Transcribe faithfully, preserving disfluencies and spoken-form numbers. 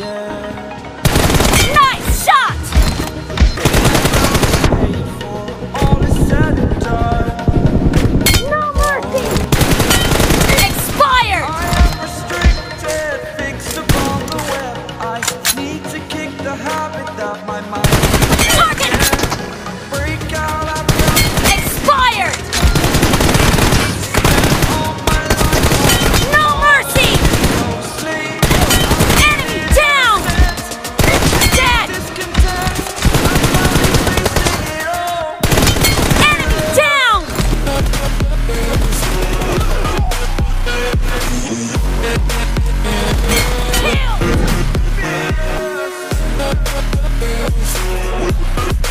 Nice shot! No mercy! Expired! I am restricted, fixed upon the web. I need to kick the habit that my mind Target! break out. I've got Expired! all my life No mercy! no sleep. Enemy down! Dead! Discontent, I'm finally facing it all. Enemy down! Kill!